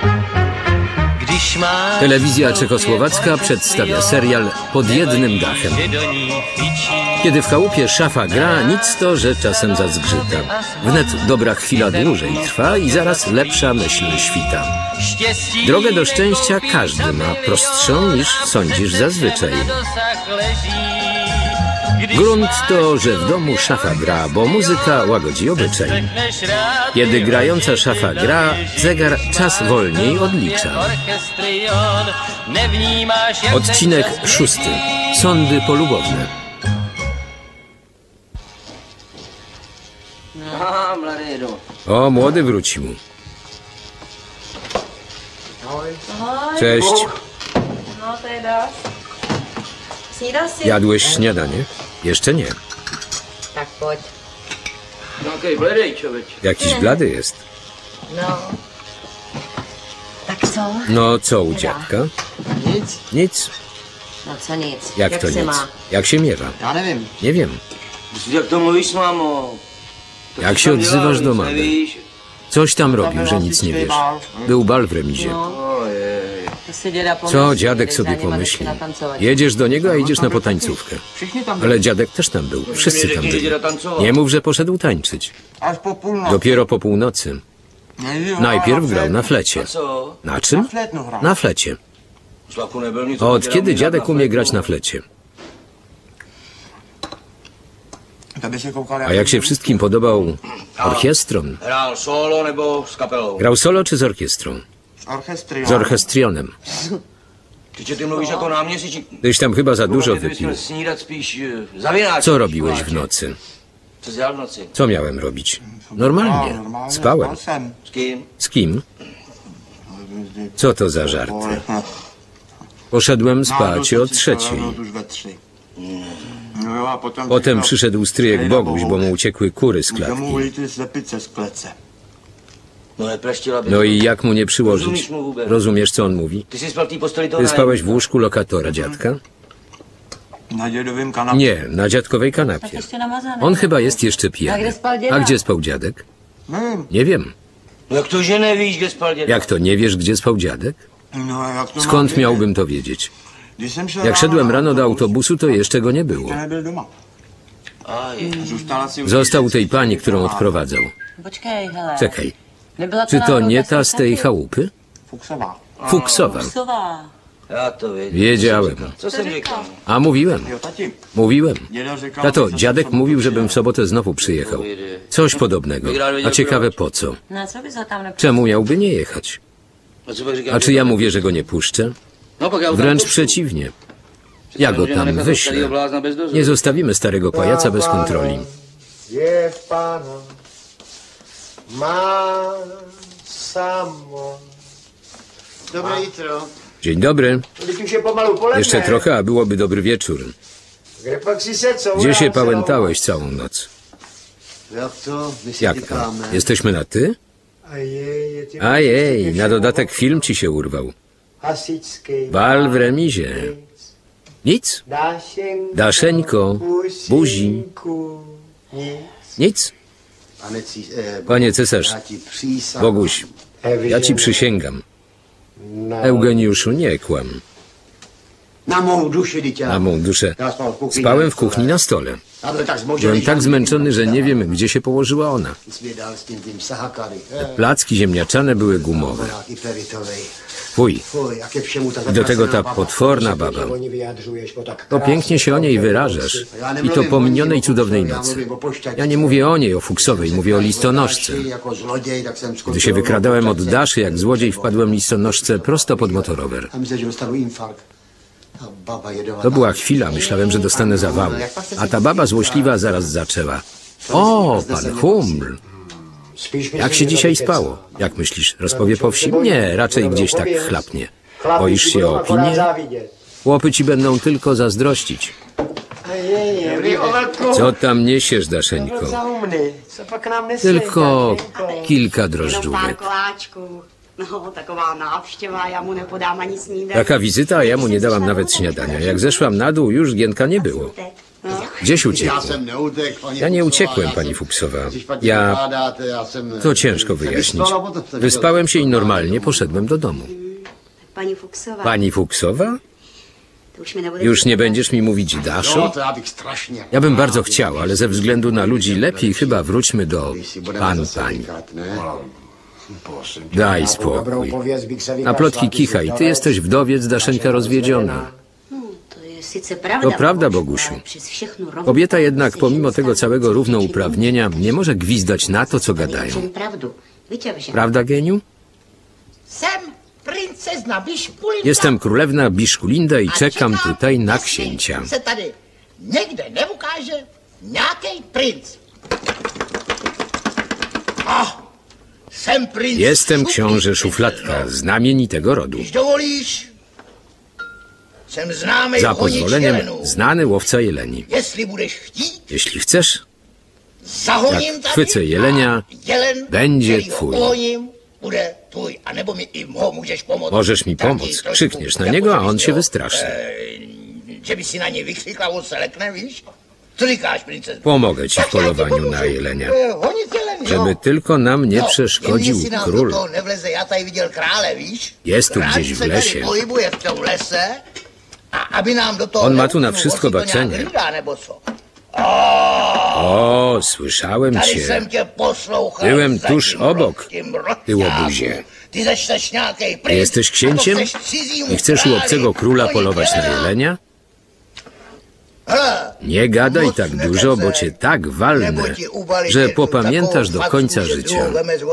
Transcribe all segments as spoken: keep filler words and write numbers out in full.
Telewizja czechosłowacka przedstawia serial Pod jednym dachem. Kiedy w chałupie szafa gra, nic to, że czasem zazgrzyta. Wnet dobra chwila dłużej trwa i zaraz lepsza myśl świta. Drogę do szczęścia każdy ma, prostszą niż sądzisz zazwyczaj. Grunt to, że w domu szafa gra, bo muzyka łagodzi obyczaj. Kiedy grająca szafa gra, zegar czas wolniej odlicza. Odcinek szósty. Sądy polubowne. O, młody wrócił. Cześć. Jadłeś śniadanie? Jeszcze nie. Tak, chodź. Jakiś blady jest. No. Tak co? No, co u dziadka? Nic. Nic. No co nic. Jak, Jak to się nic? ma? Jak się miewa? Já nevím. Nie wiem. Jak to mówisz, mamo? To Jak co się tam odzywasz dělal, do nic mamy? nevíš? Coś tam robił, że nic nie wiesz. Był bal w remizie. Ojej. To si děda pomyslí, Co dziadek když sobie za nima pomyśli? začne tancovat. Jedziesz do niego, a idziesz na potańcówkę. Všichni tam byli. Ale dziadek też tam był. Wszyscy tam byli. Děda tancoval. Nie mów, że poszedł tańczyć. Až po půlnoci. Dopiero po północy. Nejdřív Najpierw hrál grał na flétnu. flecie. A co? Na czym? Na flétnu hrál. Na flecie. Slavku nebyl nic. Od děda kiedy umí dziadek hrát umie na grać flétnu. na flecie? Tebe se koukal, A jak się wszystkim podobał orkiestron? Hrál solo nebo s kapelou? Grał solo czy z orkiestrą? Z orchestry. Z orchestrionem. Ty, ty mluvíš jako náměstčík. Tyś tam chyba za dużo Ty bys wypił. měl snídat spíš eh, za vináček. Co robiłeś w nocy? Co jsi dělal v noci? Co miałem robić? Normalnie. Spałem. Spal jsem. S kým? Z kim? Co to za żarty? Vole. Poszedłem spać o trzeciej. Už ve tři. No jo, a potom Potem przyszedł stryjek Boguś, bo mu uciekły kury z Mu klatki. byli ty slepice z klece. No nepreštila by. No i jak mu nie przyłożyć? Rozumiesz, co on mówi? Ty jsi spal v té posteli toho Ty spałeś w nájemníka. łóżku lokatora dziadka? Na dědovém kanapě. Nie, na dziadkowej Tak kanapie. ještě namazané. On chyba jest jeszcze A pijany. kde spal děda? A gdzie spał dziadek? Nevím. Nie wiem. No jak to, že nevíš, kde spal děda? Jak to, nie wiesz, gdzie spał dziadek? No, a jak to Skąd mám miałbym to wiedzieć? Když jsem šel Jak szedłem na rano do autobus, autobusu, to jeszcze go nie było. to nebyl doma. Aj. Zůstala si u Został u dědečky tej pani, którą Fuchsová. odprowadzał. Počkej, hele. Czekaj, Nebyla czy to náhodou nie ta z tej Saskia? chałupy? Fuchsová. Fuksowa. Fuchsová. Já to věděl. Wiedziałem. Co jsem říkal? A mówiłem, Jo, tati. mówiłem. Děda říkal, Tato, že dziadek jsem mówił, přišel. żebym w sobotę znowu przyjechał. Coś podobnego. A ciekawe po co? No a co bys ho tam nepustil? Czemu miałby nie jechać? A co pak říkám? A czy ja mówię, że go nie puszczę? No pak já ho tam Wręcz pošlu. przeciwnie. Ja go Nemůžeme tam nechat toho wyślę. starého blázna bez dozoru. Nie zostawimy starego pajaca bez kontroli. Je Pana, má samo. Dobré jutro. Dzień dobry. Teď už je pomalu poledne. Jeszcze trochę, a byłoby dobry wieczór. Kde pak si se co? Gdzie się pałętałeś całą noc? Jak to? My si Jak to? říkáme. Jesteśmy na ty? A jej, je ty A jej, na dodatek film ci się urwał. Hasičský. Bal w remizie. Nic? Dášenko. Daszeńko, buzi. Pusinku. Nic. Nic? Pane, cí, eh, Panie cesarz, já ti přísahám. Boguś, ja ci przysięgam. Na, Eugeniuszu, nie kłam. na mou duši, dítě. Na mą duszę. Já spal v kuchyni. Spałem w kuchni na stole. Já byl tak zmožený, Byłem že tak ani zmęczony, że nie nevím, wiem, gdzie się położyła ona. jsi mi dal s tím tým sahakary. Eh, Placki ziemniaczane były gumowe. Nějaký peritovej. Fuj, Fuj, jak je všemu ta i do tego ta zatracená baba. potworna To se baba. pěkně o ní vyjadřuješ, bo tak To krásně pięknie się o niej wyrażasz. Ja nie I to mówię po o niej, minionej bo cudownej ja nocy. mówię o pościach. Ja nie mówię o niej, o Fuksowej, mówię o listonoszce. Jako zlodziej, tak jsem Gdy skończył się wykradałem od pościach. Daszy, jak złodziej wpadłem listonoszce prosto pod motorower. A myślę, że dostanu infarkt. Ta baba jedovatá. To była chwila, myślałem, że dostanę zawału. A ta baba złośliwa zaraz zaczęła. O, pan Huml, Spíš mi jak se się mi dzisiaj zavědět. spało? Jak myślisz, rozpowie po wsi? Nie, raczej gdzieś tak chlapnie. Chlapi Boisz si się budou o akorát opinię? závidět. Chłopy ci będą tylko zazdrościć. Ej, dobrý, Ovelku. Co tam niesiesz, Daszeńko? Za umny. Co pak nám neseš, Tylko Daszenko? kilka Jenom pár drożdżówek. koláčků. No, taková návštěva, já mu nepodám ani snídaní. Taka wizyta, a ja mu nie dałam nawet śniadania. Jak zeszłam na dół, już Gienka nie było. Gdzieś uciekł? Ja nie uciekłem, pani Fuchsowa. Ja... To ciężko wyjaśnić. Wyspałem się i normalnie poszedłem do domu. Pani Fuchsowa. Pani Fuchsowa? To już, mnie Już nie będziesz mi mówić Daszu? Ja bym bardzo chciał, ale ze względu na ludzi lepiej chyba wróćmy do pan, pani. Daj spokój. Na plotki kichaj. Ty jesteś wdowiec, Daszeńka rozwiedziona. To prawda, Bogusiu. Kobieta jednak pomimo tego całego równouprawnienia nie może gwizdać na to, co gadają. Prawda, geniu? Jestem królewna Biszkulinda i czekam tutaj na księcia. Nigdy nie ukaże jakiej princ. Jestem książę Szufladka, znamienitego rodu. Za pozwoleniem znany łowca jeleni. Jeśli chcesz, jak chwycę jelenia, będzie twój. Możesz mi pomóc. Krzykniesz na niego, a on się wystraszy. Pomogę ci w polowaniu na jelenia. Żeby tylko nam nie przeszkodził król. Jest tu gdzieś w lesie. On ma tu na wszystko baczenie. O, słyszałem cię. Byłem tuż obok, ty łobuzie. Jesteś księciem i chcesz u obcego króla polować na jelenia? Nie gadaj tak dużo, bo cię tak walnę, że popamiętasz do końca życia.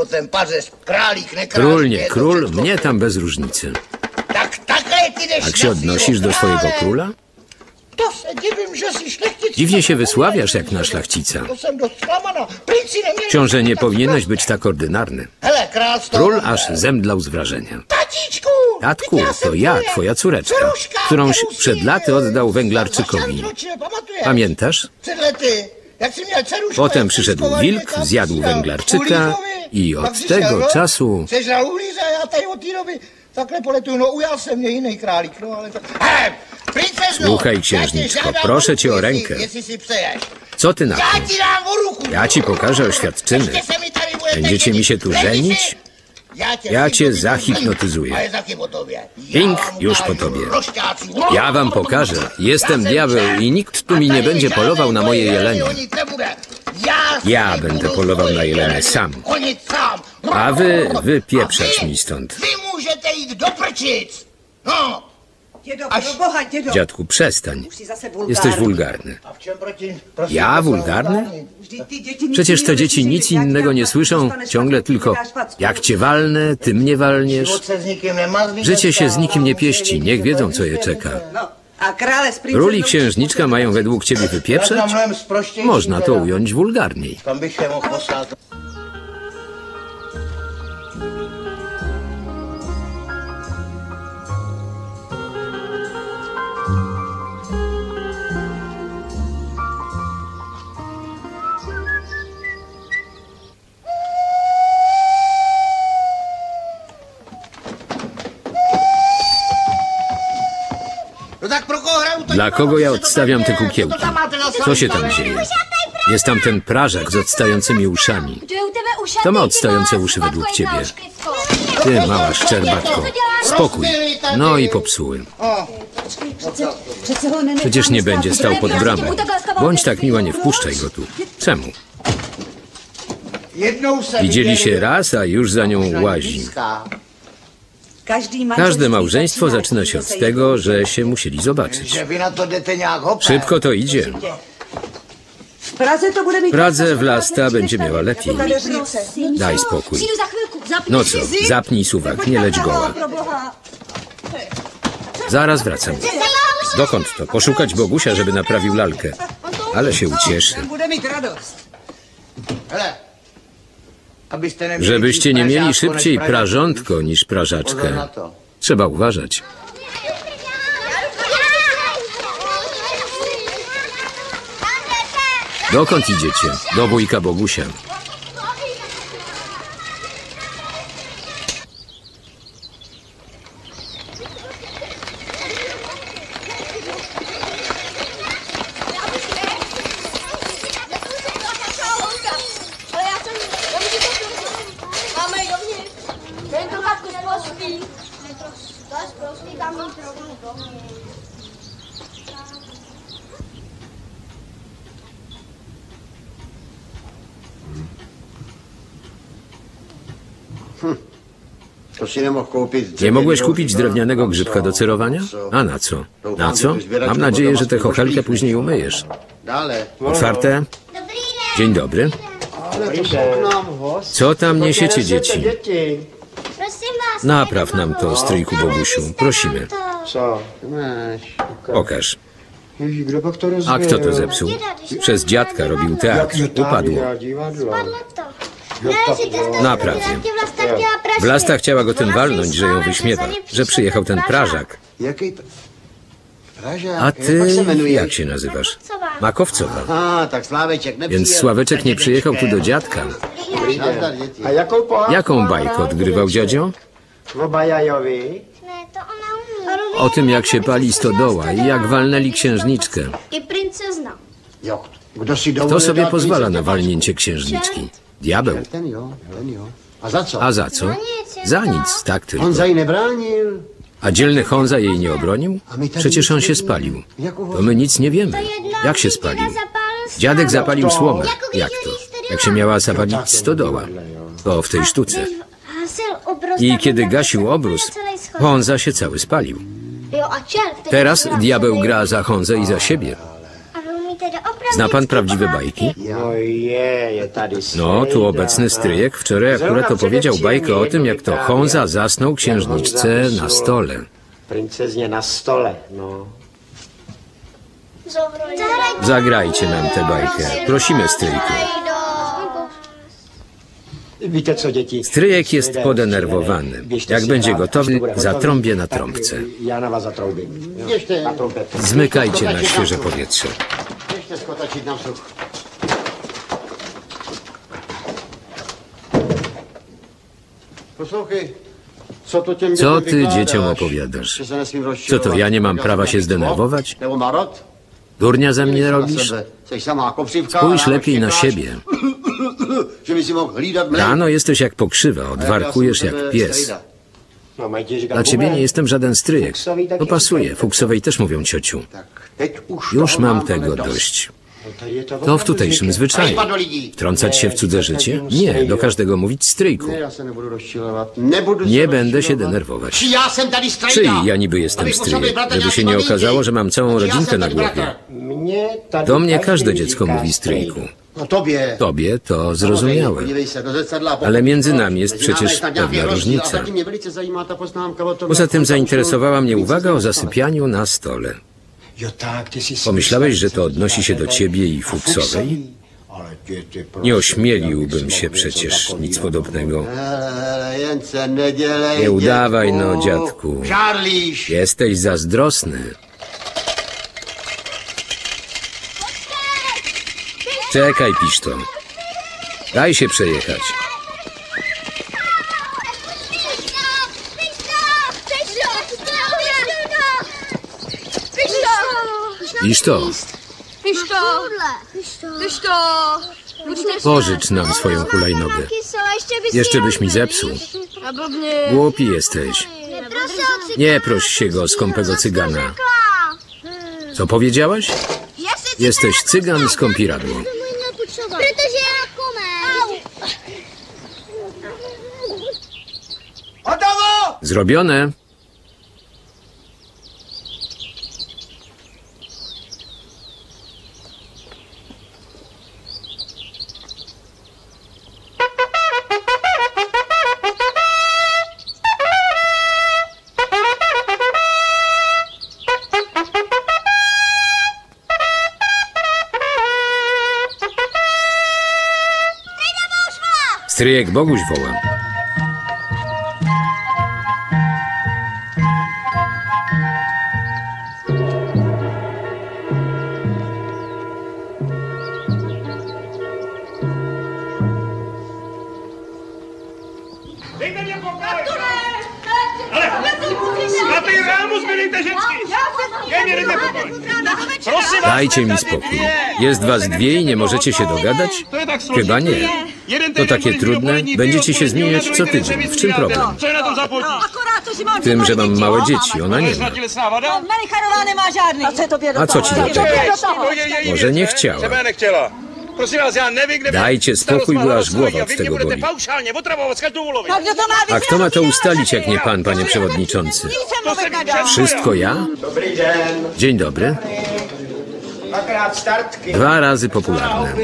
Król, nie król, mnie tam bez różnicy. Jak się odnosisz do swojego króla? Dziwnie się wysławiasz jak na szlachcica. Książę, nie powinieneś być tak ordynarny. Król aż zemdlał z wrażenia. Tatku, to ja, twoja córeczka, którąś przed laty oddał węglarczykowi. Pamiętasz? Potem przyszedł wilk, zjadł węglarczyka i od tego czasu... Słuchaj, księżniczko, proszę cię o rękę. Co ty na to? Ja ci pokażę oświadczyny. Będziecie mi się tu żenić? Ja cię zahipnotyzuję. Pink już po tobie. Ja wam pokażę. Jestem diabeł i nikt tu mi nie będzie polował na moje jelenie. Ja będę polował na jelenie sam. A wy wypieprzać mi stąd. Dziadku, przestań. Jesteś wulgarny. Ja wulgarny? Przecież te dzieci nic innego nie słyszą, ciągle tylko jak cię walnę, ty mnie walniesz. Życie się z nikim nie pieści, niech wiedzą, co je czeka. Król i księżniczka mają według ciebie wypieprzać? Można to ująć wulgarniej. Dla kogo ja odstawiam te kukiełki? Co się tam dzieje? Jest tam ten prażak z odstającymi uszami. Kto ma odstające uszy według ciebie? Ty, mała szczerbatko. Spokój. No i popsuły. Przecież nie będzie stał pod bramą. Bądź tak miła, nie wpuszczaj go tu. Czemu? Widzieli się raz, a już za nią łazi. Każde małżeństwo zaczyna się od tego, że się musieli zobaczyć. Szybko to idzie. W Pradze Vlasta będzie miała lepiej. Daj spokój. No co, zapnij suwak, nie leć goła. Zaraz wracam. Dokąd to? Poszukać Bogusia, żeby naprawił lalkę. Ale się ucieszy. Żebyście nie mieli szybciej prażątko niż prażaczkę. Trzeba uważać. Dokąd idziecie? Do wujka Bogusia. To si nemohl koupit... Nie mogłeś kupić drewnianego grzybka do cerowania? A na co? Na co? Mam nadzieję, że tę chochelkę później umyjesz. Dále. Otwarte? Dzień dobry. Co tam niesiecie, dzieci? Napraw nam to, stryjku Bogusiu. Prosimy. Co? Máš. Pokaż. Ježíš, kdo pak to A rozvěl? kto to zepsuł? Przez dziadka robił teatr. Upadło. Divadlo. Naprawnie. Vlasta chciała go tym walnąć, że ją wyśmiewa, że przyjechał ten Prażak. Jaký... Pražák? A Jak ty, pak se jmenuješ? jak się nazywasz? Makowcowa. A, tak Sláveček nepřijel. Więc Sławeczek nie przyjechał tu do dziadka. Nazdar, děti. A jakou pohádku Jaką vám bajkę hrál odgrywał dziadzio? O Bajajovi? O tym, jak się pali stodoła i jak walnęli księżniczkę. I princezna. Jo, kdo si Kto dovolil sobie dát pozwala princezně na walnięcie księżniczki? Diabeł. Ten jo, ten jo. A za co? A za co? Za nic, tak tylko. On za jej nebránil. A dzielny Honza jej nie obronił? Przecież on się spalił. To my nic nie wiemy. Jak się spalił? Dziadek zapalił słomę. Jak to? Jak się miała zapalić stodoła? To w tej sztuce. I kiedy gasił obrus, Honza się cały spalił. Teraz diabeł gra za Honzę i za siebie. Zna pan prawdziwe bajki? No je, je tady No, tu obecny stryjek wczoraj akurat opowiedział bajkę o tym, jak to Honza zasnął księżniczce na stole. Princezně na stole, no. Zagrajcie nam tę bajkę. Prosimy, stryjku. Víte co, děti? Stryjek jest podenerwowany. Jak będzie gotowy, zatrąbię na trąbce. Já na vás zatroubím. jo, Běžte. Na trompetě. Zmykajcie na świeże powietrze. Běžte skotačit na vzduch. Poslouchej, co to těm Co dětem ty vykládáš? dzieciom opowiadasz? Že se nesmím Co rozčilovat. to, ja nie mam Já prawa jsem się taky zdenerwować? zlo? Nebo marot? Durnia ze mnie Jsi na robisz? sebe. Jsi samá kopřivka. Spójrz a ráno lepiej na štěkáš, siebie. Že by si mohl hlídat mlej. Rano jesteś jak pokrzywa, odwarkujesz jak pies. No, mají ti říkat Dla ciebie bubek. nie jestem żaden stryjek. To pasuje, Fuksowej też mówią ciociu. Tak, teď už Już toho mam máme tego dost. dość. No, tady je to To w tutejszym zvykem. zwyczaju. Hejba do lidí. Wtrącać się w cudze życie? Nie, do każdego mówić stryjku. Ne, já se nebudu rozčilovat. Nebudu Nie se będę się rozčilovat. denerwować. Či já jsem tady strejda. Czyj ja niby jestem Abych stryjek, potrzebował brata żeby się nie nějaký okazało, paměti. że mam całą Či já rodzinkę jsem na tady głowie. brata. Mnie tady Do mnie každý każde dziecko říká mówi stryjku. stryjku. No tobě. Tobie to zrozumiałe. Podívej se do zrcadla a Ale między pochopíš, nami jest mezi námi przecież tam nějaký pewna rozdíl. różnica. A taky mě velice zajímá ta poznámka o tom, Poza jak tym on tam zainteresowała mnie usiadł uwaga o více zasypianiu na stole. Jo, tak, ty si si Pomyślałeś, że to myslel, odnosi się do říkáte, ciebie i a Fuksowej? Ale ty, ty, prosím, Nie ośmieliłbym abych si się mohl něco przecież, takového. nic podobnego. Hele, jen se nedělej, Nie udawaj, dětku. no, dziadku. Žárlíš. Jesteś zazdrosny. Czekaj, piszto. Daj się przejechać. Piszto, pożycz nam swoją hulajnogę. Jeszcze byś mi zepsuł. Głupi jesteś. Nie proś się go, skąpego cygana. Co powiedziałaś? Jesteś cygan z kąpiradło. Zrobione. Stryjek Boguś woła. Dejte mě pokoj! Ale! Zlatý rámus, milíte ženský! Dej mě, dejte pokoj! Prosím vás, Dajcie mi spokój. Jest was dwie i nie możecie się dogadać? Chyba nie. To takie trudne. Będziecie się zmieniać co tydzień. W czym problem? Co je na tom za potíž? W tym, że mam małe dzieci, ona nie ma. A co ci do tego? Może nie chciała. Dajcie spokój, bo aż głowa od tego boli. A kto ma to ustalić, jak nie pan, panie przewodniczący? Wszystko ja? Dzień dobry. Dwa razy popularne.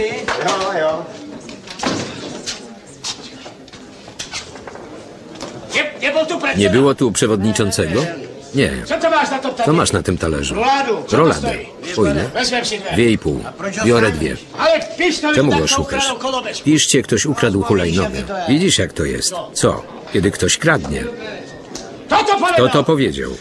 Nie było tu przewodniczącego? Nie. Co masz na tym talerzu? Roladę. Po ile? Dwie i pół. Biorę dwie. Czemu go szukasz? Piszcie, ktoś ukradł hulajnogę. Widzisz, jak to jest. Co? Kiedy ktoś kradnie. Kto to powiedział?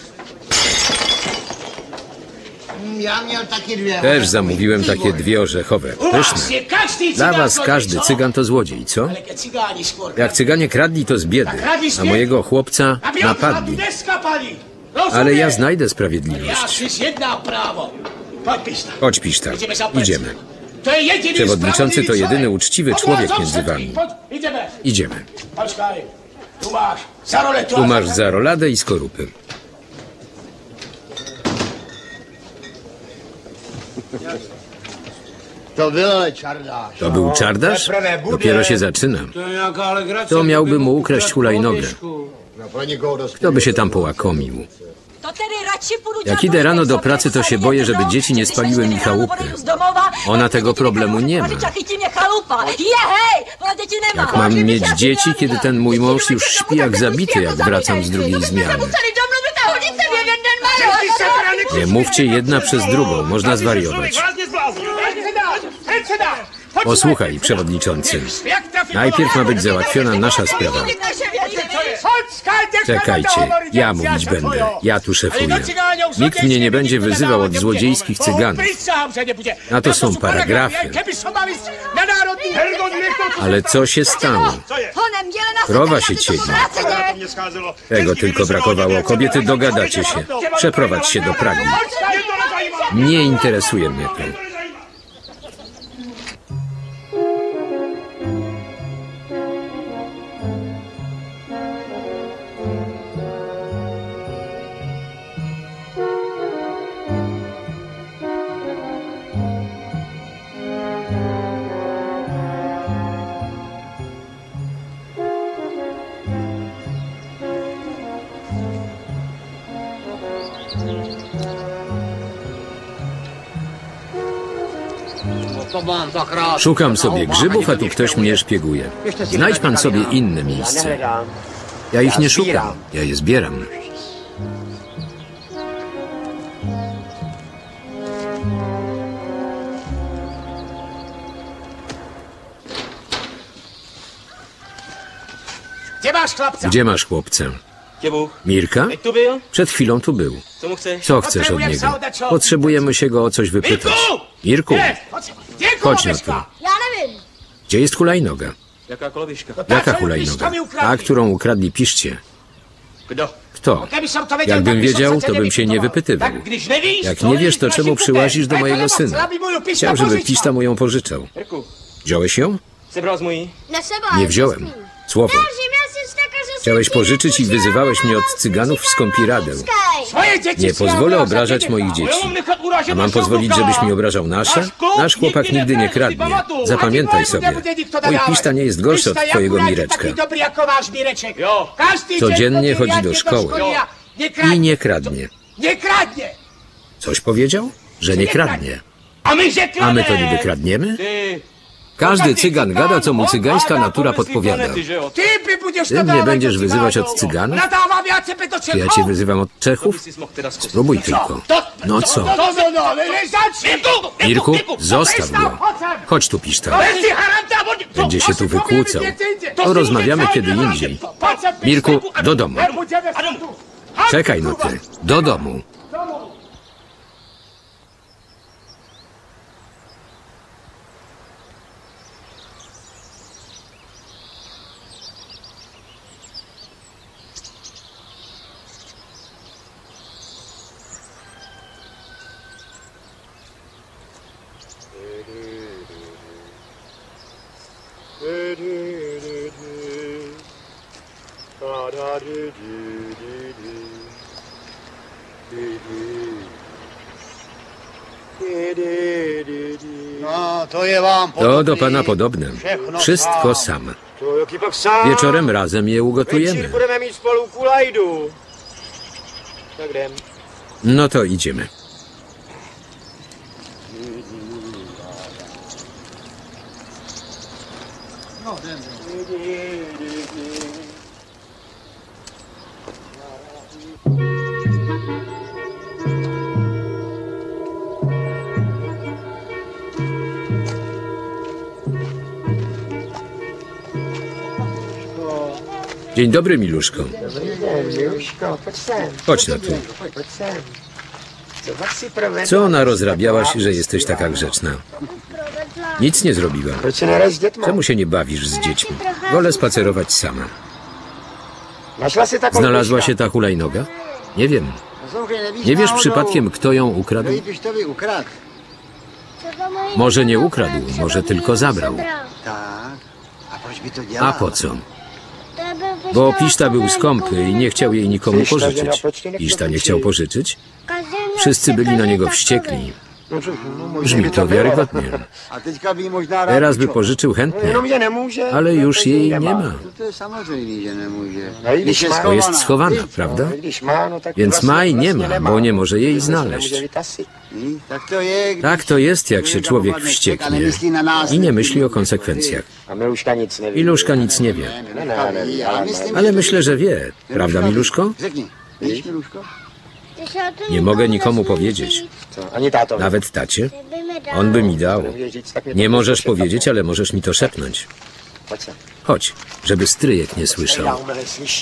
Też zamówiłem takie dwie orzechowe. Pyszne. Dla was każdy cygan to złodziej, co? Jak cyganie kradli, to z biedy, a mojego chłopca napadli. Ale ja znajdę sprawiedliwość. Chodź, Piszta. Idziemy. Przewodniczący to jedyny uczciwy człowiek między wami. Idziemy. Tu masz za roladę i skorupy. To był czardasz? Dopiero się zaczyna. Kto miałby mu ukraść hulajnogę? Kto by się tam połakomił? Jak idę rano do pracy, to się boję, żeby dzieci nie spaliły mi chałupy. Ona tego problemu nie ma. Jak mam mieć dzieci, kiedy ten mój mąż już śpi jak zabity, jak wracam z drugiej zmiany? Nie mówcie jedna przez drugą, można zwariować. Posłuchaj, przewodniczący. Najpierw ma być załatwiona nasza sprawa. Czekajcie, ja mówić będę. Ja tu szefuję. Nikt mnie nie będzie wyzywał od złodziejskich cyganów. Na to są paragrafy. Ale co się stało? Krowa się cieli. Tego tylko brakowało. Kobiety, dogadacie się. Przeprowadź się do Pragi. Nie interesuje mnie to. Szukam sobie grzybów, a tu ktoś mnie szpieguje. Znajdź pan sobie inne miejsce. Ja ich nie szukam, ja je zbieram. Gdzie masz chłopcę? Mirka? Przed chwilą tu był. Co chcesz od niego? Potrzebujemy się go o coś wypytać. Mirku, chodź na to. Gdzie jest hulajnoga? Jaka hulajnoga? Ta, którą ukradli Piszcie. Kto? Jakbym wiedział, to bym się nie wypytywał. Jak nie wiesz, to czemu przyłazisz do mojego syna? Chciał, żeby Piszta mu ją pożyczał. Wziąłeś ją? Nie wziąłem. Słowo. Chciałeś pożyczyć i wyzywałeś mnie od cyganów w skąpiradeł. Nie pozwolę obrażać moich dzieci. A mam pozwolić, żebyś mi obrażał nasze? Nasz chłopak nigdy nie kradnie. Zapamiętaj sobie. Mój Piszta nie jest gorszy od twojego Mireczka. Codziennie chodzi do szkoły. I nie kradnie. Coś powiedział? Że nie kradnie. A my to niby kradniemy? Każdy cygan gada, co mu cygańska natura podpowiada. Ty mnie będziesz wyzywać od cyganów? Czy ja cię wyzywam od Czechów? Spróbuj tylko. No co? Mirku, zostaw go. Chodź tu, Piszta. Będzie się tu wykłócał. Porozmawiamy kiedy indziej. Mirku, do domu. Czekaj no ty. Do domu. No, to je vám To do pana podobne. Wszystko sam. To jaký pak sám. Wieczorem razem je Večer ugotujemy. budeme mít spolu kulajdu. Tak jdem. No to idziemy. Dzień dobry, Miluszko. Miluško, pojď sem. Chodź na tu. Pojď sem. Co pak si provedla? Co narozrabiałaś, że jesteś taka grzeczna? Nic nie zrobiłam. Proč se nehraješ s dětma? Czemu się nie bawisz z dziećmi? Wolę spacerować sama. Našla si takovou Znalazła myška? się ta hulajnoga? Nie wiem. Poslouchej, nevíš Nie wiesz náhodou, przypadkiem, kto ją ukradł? kdo jí pištovi ukradł? Może nie ukradł, może tylko zabrał. Tak. A proč by to dělal? A po co? Bo Piszta był skąpy i nie chciał jej nikomu pożyczyć. Piszta nie chciał pożyczyć? Wszyscy byli na niego wściekli. No, co, no, možná Brzmi by to bylo. wiarygodnie. A teďka by jí možná rád Teraz by půjčil. pożyczył chętnie, Jenom je nemůže. ale już jej nie ma. No to je samozřejmé, že nemůže. No i když má, Bo jest schowana, prawda? no, i když má, no, tak Więc vlastně- Maj nie vlastně ma, nemá. bo nie może jej Protože se znaleźć. nemůže vytasit. Hm, Tak to je, když Tak to jest, jak się człowiek wścieknie i nie myśli o konsekwencjach. A Miluška nic neví. Miluszka nic nie wie, Ne, ne, neví, ale ale myślę, że wie. Prawda, Miluszko? Řekni, víš, Miluško? Nie mogę nikomu powiedzieć. co, ani táto. Nawet tacie. On by mi dał. Nemůžeš říct, tak mi to Nie możesz pošle. powiedzieć, ale możesz mi to szepnąć. Pojď sem. Chodź, żeby stryjek nie Já słyszał. umele slyší.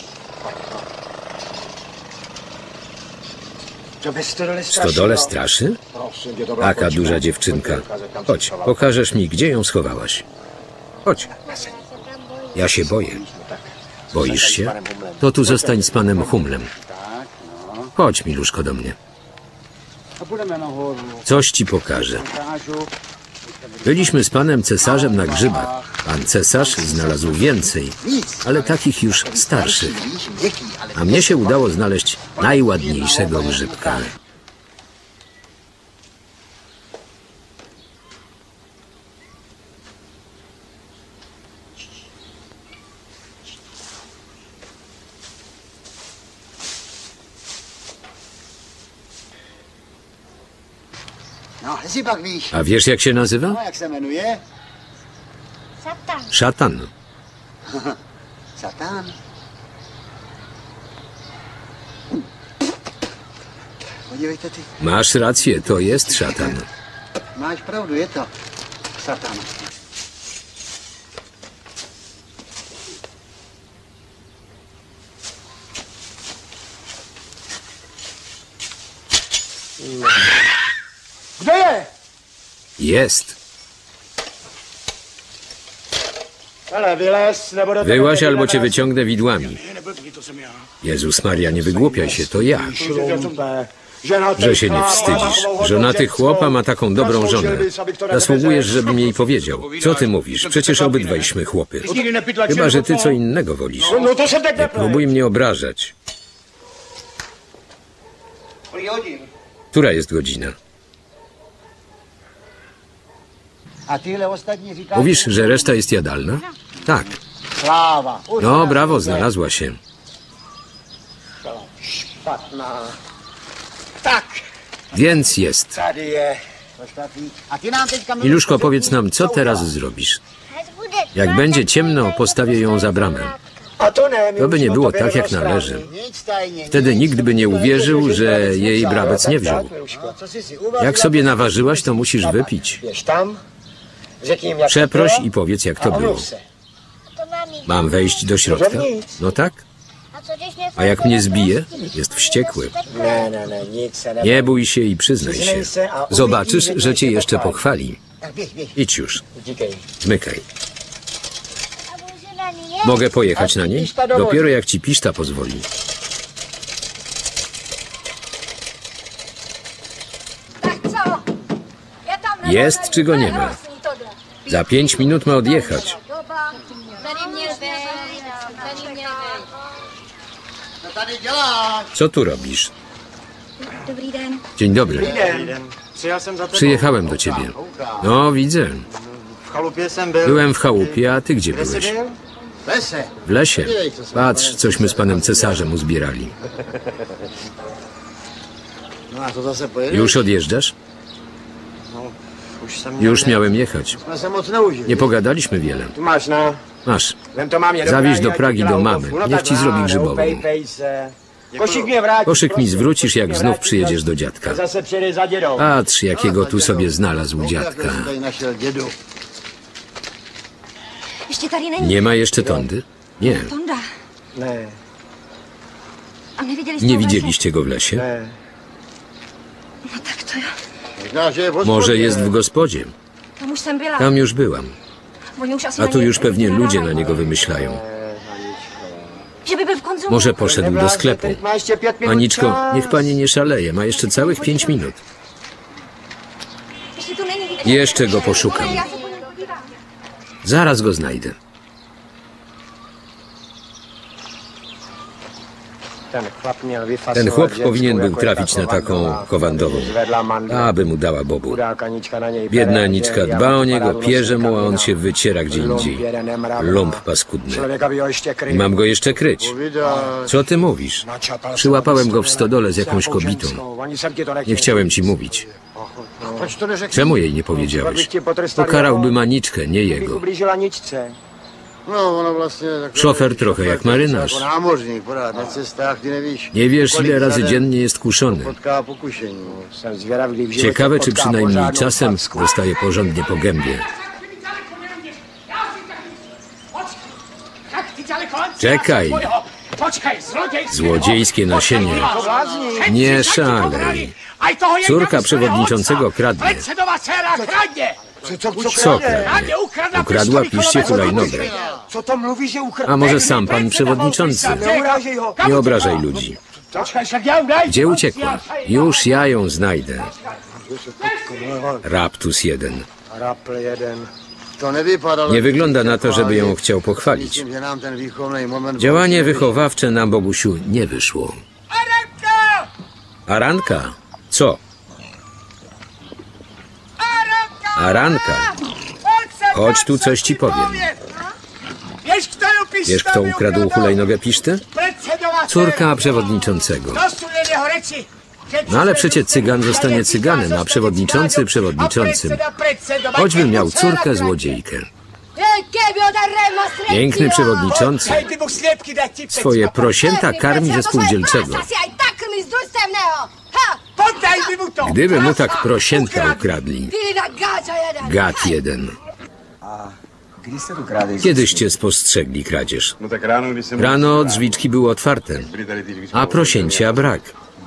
To bez stodole Stodole straszy? Prosím tě, to byla Taka kočka. duża dziewczynka. Pojď mi ukázat, kam Chodź, jsi schovala. pokażesz mi, gdzie ją schowałaś. Chodź. Ja się boję. Boisz się? To tu zostań z panem Humlem. Tak, no. Chodź, Miluszko, do mnie. A půjdeme nahoru. Coś ci pokażę. Ukážu. Byliśmy z panem cesarzem na grzybach. Pan cesarz znalazł więcej, ale takich już starszych. Víš, měkký, ale A mnie się udało znaleźć najładniejszego grzybka. no, jestli pak víš. A wiesz, jak się nazywa? No, jak se jmenuje? Szatan. Satan. Podívejte ty, Masz rację, to jest szatan. máš pravdu, je to Satan. Kde je? Jest. Ale vylez, nebo do tebe Wyłaź teď albo cię narazí. wyciągnę widłami. Jezus Maria, nie wygłupiaj się, to ja. Šlumpe, ženatý Że się nie chlap, wstydzisz. takovou Żonaty hodnotěckou. chłopa ma taką dobrą żonę. Zasloužil bys, abych to Zasługujesz, nevyřekl. żebym jej powiedział. Co ty mówisz? Przecież obydwajśmy chłopy. Chyba, że ty co innego wolisz. No to se tak Nie próbuj mnie obrażać. Kolik hodin? Która jest godzina? A tyhle ostatní říkáš? Mówisz, że reszta jest jadalna? Tak. Sláva. Už No, ne. brawo, znalazła się. Špatná. Tak, Więc jest. tady je. Ostatní. A ty nám teďka... Miluszko, powiedz nam, co teraz zrobisz? Jak będzie ciemno, postawię ją za bramę. A to ne, To by nie Miluško, było to tak, jak rozprávný. należy. Nic tajně. Wtedy nic. nikt by nie uwierzył, że jej brabec nie wziął. No, co jsi si uvařila? Jak sobie naważyłaś, to musisz wypić. Běž tam, řekni jim, jak Przeproś to bylo i powiedz, jak a to było. omluv se. Mam wejść do środka? No tak. A jak mnie zbije? Jest wściekły. Ne, ne, ne, nic se ne. Nie bój się i przyznaj się. Zobaczysz, że cię jeszcze pochwali. Tak běž, běž. Idź już. Utíkej. Zmykaj. Mogę pojechać na niej? Dopiero jak ci Piszta pozwoli. Jest czy go nie ma? Za pięć minut ma odjechać. Co tady děláš? Co tu robisz? Dobrý den. Dzień dobry. Přijel jsem za tebou. Przyjechałem do ciebie. No, widzę. V chalupě jsem byl. Byłem w chałupie, a ty gdzie Kde jsi byłeś? byl? Lese. W lesie. Patrz, cośmy z panem cesarzem uzbierali. No a to zase pojedeš? Już odjeżdżasz? Už jsem měl Już miałem jechać. Jsme se moc neužili. Nie pogadaliśmy wiele. Tu máš, no. Masz, Vem to mámě do zawieź Prahy, do ať Pragi udělá do úlohu. mamy. No Niech tak ci zrobi má, grzybową. neupejpej se. Košík mě vrátí. Koszyk mi zwrócisz, jak Košík znów vrátí, przyjedziesz do dziadka. Zase přijede za dědou. Patrz, jakiego tu sobie znalazł dziadka. Jak tady našel dědu. Ještě tady není. Nie ma jeszcze Tondy? Nie. Tonda. Ne, A neviděli jste Nie ho v lese? widzieliście go w lesie? ne. No tak to jo. Možná, že je v hospodě. Może jest w gospodzie. Tam už jsem byla. Tam już byłam. Oni už asi A na tu něj już pewnie ludzie na nadávají. niego wymyślają. Že by byl v konzumu. Może poszedł do sklepu. Teď má ještě pět minut Aniczko, čas. niech pani nie szaleje. Ma jeszcze całych pięć minut. Ještě tu není. Jeszcze go poszukam. Já se po něm podívám. Zaraz go znajdę. Ten chłop, měl vyfasovat Ten chłop ženskou, powinien był jako trafić ta na taką Kowandová. kowandową, Zvedla mandl. aby mu dała bobu. Chudák Anička na něj Biedna pere, Aniczka že dba o já niego, vypadá pierze mu, a on kamina. się wyciera gdzie indziej. Lump jeden nemravná. Lump paskudny. Člověk, aby ho ještě I kryl. mam go jeszcze kryć. Co ty mówisz? Przyłapałem go w stodole z jakąś kobietą. Nie chciałem ci mówić. Proč to neřekl? Czemu jej nie powiedziałeś? Ukarałbym Aniczkę, nie jego. Ublížil Aničce. No, ono vlastně takové... Szofer trochę jak marynarz. Jako námořník, pořád na cestách, ty nevíš. Nie wiesz, kolik ile razy za den dziennie jest kuszony. potká pokušení. Jsem zvědavý, v životě Ciekawe, czy potká przynajmniej pořádnou czasem facku. dostaje porządnie po gębie. Czekaj. Złodziejskie nasienie. Nie szalej. Córka przewodniczącego kradnie. Co kradnie? Ukradła piście hulajnogę. Co to mluví, že ukradl? A może sam pan przewodniczący? Neurážej ho. Nie obrażaj ludzi. Gdzie uciekła? Już ja ją znajdę. Raptus jeden. Rapl jeden. To nevypadalo... Nie wygląda na to, żeby ją chciał pochwalić. Myslím, že nám ten výchovný moment... Działanie wychowawcze na Bogusiu nie wyszło. Aranka? Co? Aranka, chodź tu, coś ci powiem. Wiesz, kto ukradł hulajnogę piszty? Córka przewodniczącego. No ale przecie cygan zostanie cyganem, a przewodniczący przewodniczącym. Choćby miał córkę złodziejkę. Piękny przewodniczący swoje prosięta karmi ze spółdzielczego. Gdyby mu tak prosięta ukradli. Gad jeden. Kiedyście spostrzegli kradzież? No tak ráno, když jsem... Rano drzwiczki były otwarte, byly tady ty drzwičky a prosięcia brak.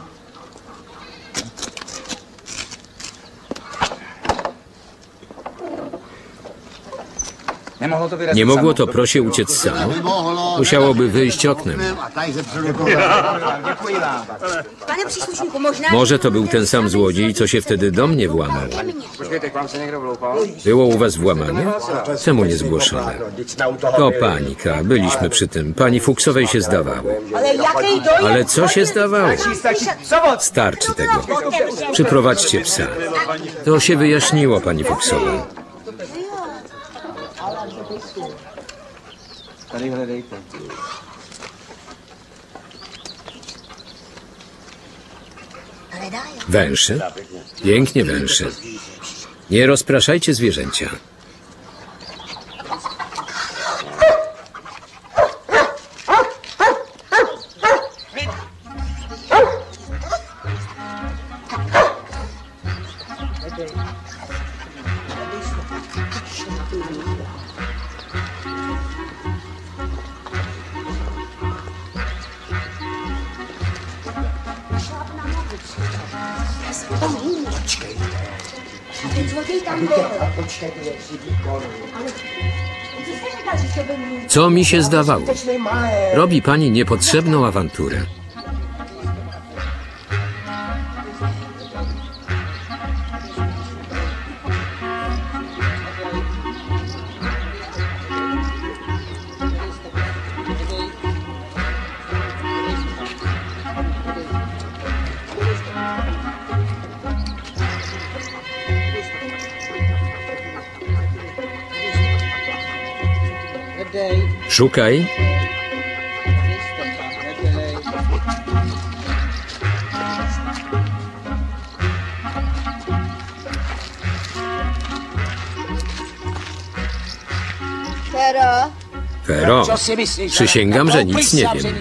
Nie mogło to prosie uciec samo. Musiałoby wyjść oknem. A tady ze předu Pane příslušníku, možná... Może to był ten sam złodziej, co się wtedy do mnie włamał. Počkejte, k vám se někdo vloupal? Było u was włamanie? Czemu nie zgłoszone? Vždyť jsme u toho To byli. panika, byliśmy przy tym. Pani Fuksowej się zdawało. Ale jaký dojem? Ale co się zdawało? Zavod! Starczy tego. Przyprowadźcie psa. To się wyjaśniło, pani Fuksowa. Tady hledejte. Węszy? Pięknie węszy. Nie rozpraszajcie zwierzęcia. Co mi się zdawało? Robi pani niepotrzebną awanturę. Szukaj. Fero. Fero, przysięgam, że nic nie wiem.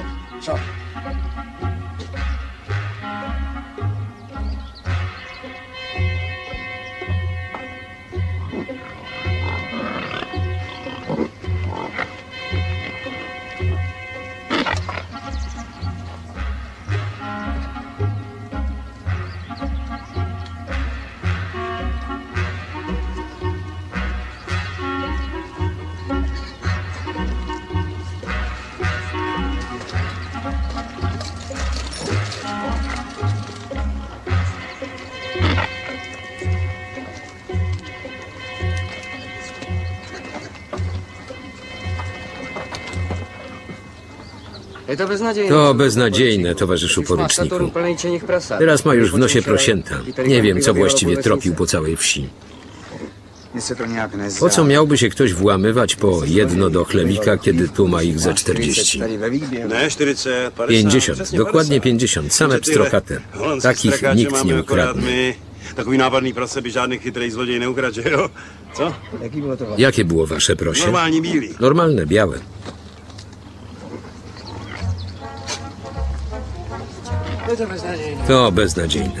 To beznadziejne, towarzyszu poruczniku. Teraz ma już w nosie prosięta. Nie wiem, co właściwie tropił po całej wsi. Po co miałby się ktoś włamywać po jedno do chlewika, kiedy tu ma ich za czterdzieści? Pięćdziesiąt, dokładnie pięćdziesiąt, same pstrokate. Takich nikt nie ukradnie. Takový nápadný prase by žádný chytrý zloděj neukradl, že jo? Co? Jakie było wasze prosie? Normální bílý. Normalne, białe. To beznadziejne.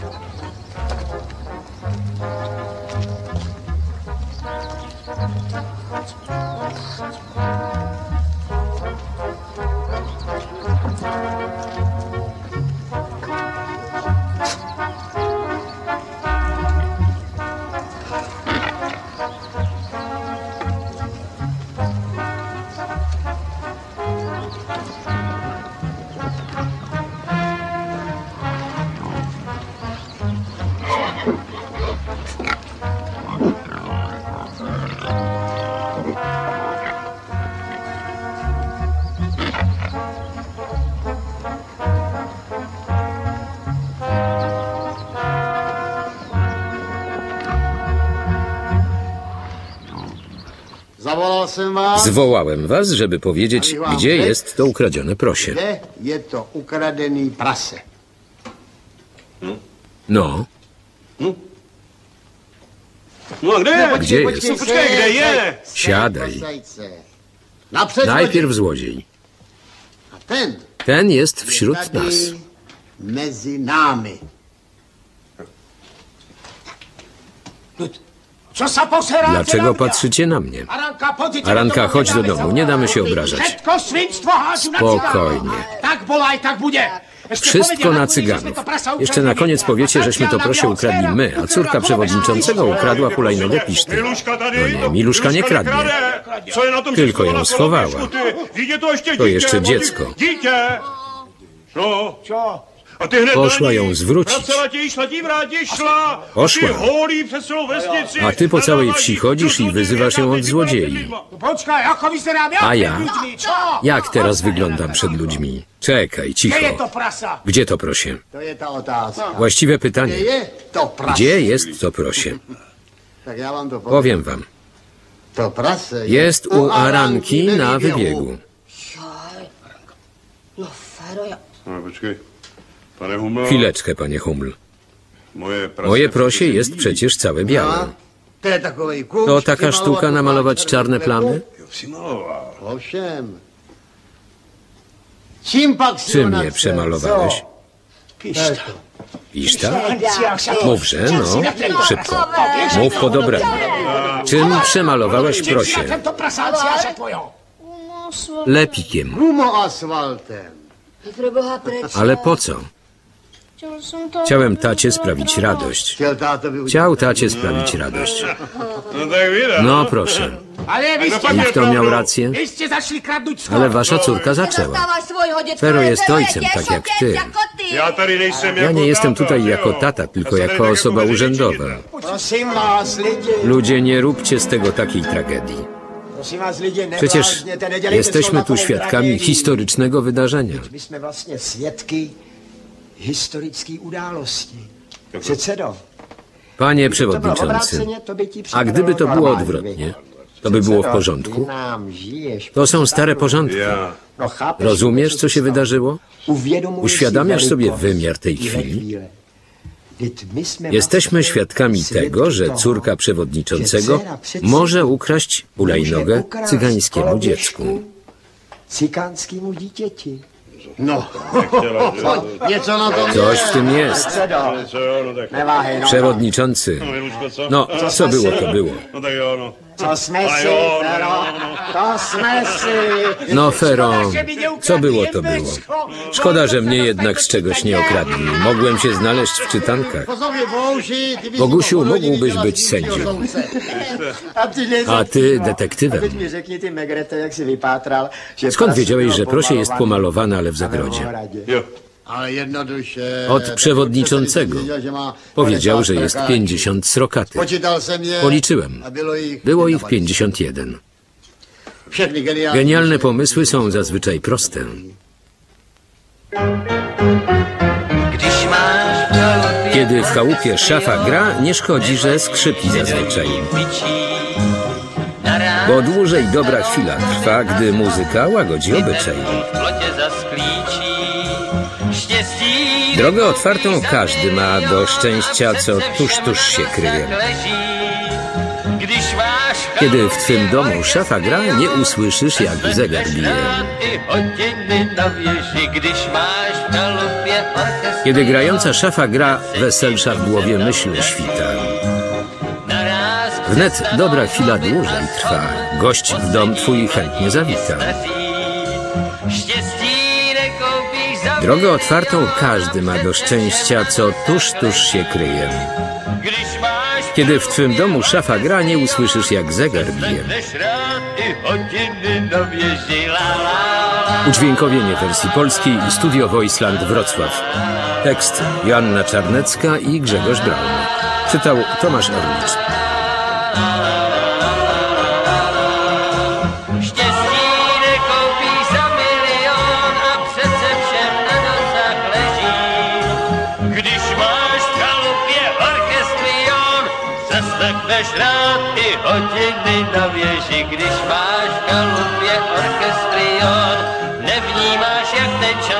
Zwołałem was, żeby powiedzieć, gdzie jest to ukradzione prosie. Gdzie jest to ukradený prase? No. No a kde je? Gdzie jest? No počkej, kde je? Siadaj. Naprzed Najpierw złodziej. A ten Ten jest wśród nas. między nami. Co sa poseráte Dlaczego na mňa? patrzycie na mnie? Aranka, poďte do Aranka, domu, chodź do nedáme domu, sa nie damy się urážať. obrażać. Všetko svinstvo háču na Spokojnie. cygánov. Tak bolo aj tak bude. Ešte Wszystko povedia na ľudí, že sme cyganów. to prasa Jeszcze na ukradli. koniec powiecie, żeśmy to prosie ukradli my, a córka przewodniczącego ukradła hulajnogę Piszty. Miluška tady. No nie, Miluszka nie kradnie. Co je na tom Tylko ją na schowała. koloběžku, ty? Dítě to ještě To dítě, jeszcze bo- dziecko. Dítě. No. Co? A ty hned Poszła na ní. ją zwrócić. Vracela ti, šla ti vrátit, šla. Poszła. Ty holý přes celou vesnici. A ty po całej Nadávají wsi ti, chodzisz co i ty wyzywasz ją od złodziei. Počkaj, ako vyzerám ja A pred ja? ľuďmi, čo? Jak teraz wyglądam przed ludźmi? Czekaj, Kde je to cicho. prasa? Gdzie to prosie? To je ta otázka. Właściwe pytanie. Gdzie jest to prase? Gdzie jest to prosie? Tak ja wam to powiem. Powiem wam. To prase Jest u Aranki na wybiegu. No Fero, ja... No, počkej. Pane Huml, Chwileczkę, panie Huml. moje prase, Moje prosie jest przecież całe białe. To je takovej kůž. To taka sztuka namalować czarne plamy? Přimaloval. Ovšem. Čím pak si Czym ona je chce? przemalowałeś? Co? Pišta. Piszta? Ciach, Mówże, no, szybko. Mów po dobremu. Czym przemalowałeś prosie? Tento prasát ciaša tvojho. Lepikiem. Gumoasfaltem. Preboha, preč? Ale po co? Chciałem tacie sprawić radość. Chtěl tátovi udělat. Chciał tacie sprawić radość. No tak videl. No proszę. Ale vy ste, I kto miał rację? vy ste zašli kradnúť skôr. Ale wasza córka zaczęła. Zastávaš svojho detko. Fero jest ojcem, tak jak ty. Já tady nejsem Ja jako nie jestem táta, tutaj že jako jo? tata, tylko Já jsem jako tady osoba jako urzędowa. Prosím vás, lidi. Ludzie, nie róbcie z tego takiej tragedii. Prosím vás, lidi, Przecież neblázněte, nedělejte jesteśmy z toho tu takovou świadkami tragédii. historycznego wydarzenia. My jsme vlastně svědky historické události. Předsedo, Panie to bylo przewodniczący, obráceně, to by ti a gdyby to připadalo było normální, odwrotnie, To by było w porządku? To są stare porządki. Rozumiesz, co się wydarzyło? Uświadamiasz sobie wymiar tej chwili? Jesteśmy świadkami tego, że córka przewodniczącego może ukraść hulajnogę cygańskiemu dziecku. Cygańskiemu dziecięci. No, něco na tom Coś w tym jest. Przewodniczący. No, co było, to było. To jsme si, Fero, to jsme si. No, Fero, co było, to było. Szkoda, że mnie jednak z czegoś nie okradli. Mogłem się znaleźć w czytankach. Bogusiu, mógłbyś być sędzią. A ty detektywem. Skąd wiedziałeś, że prosie jest pomalowane, ale w zagrodzie? Od przewodniczącego. Powiedział, że jest pięćdziesiąt srokatych. Policzyłem. Było ich pięćdziesiąt jeden. Genialne pomysły są zazwyczaj proste. Kiedy w chałupie szafa gra, nie szkodzi, że skrzypi zazwyczaj. Bo dłużej dobra chwila trwa, gdy muzyka łagodzi obyczaj. Drogę otwartą każdy ma do szczęścia, co tuż, tuż się kryje. Kiedy w twym domu szafa gra, nie usłyszysz, jak zegar bije. Kiedy grająca szafa gra, weselsza w głowie myśl świta. Wnet dobra chwila dłużej trwa, gość w dom twój chętnie zawita. Drogę otwartą każdy ma do szczęścia, co tuż, tuż się kryje. Kiedy w twym domu szafa gra, nie usłyszysz, jak zegar bije. Udźwiękowienie wersji polskiej i Studio Voiceland Wrocław. Tekst Joanna Czarnecka i Grzegorz Braun. Czytał Tomasz Orlicz. Zaslekneš rád i hodiny na věži, když máš v chalupě orchestrion, nevnímáš, jak ten čas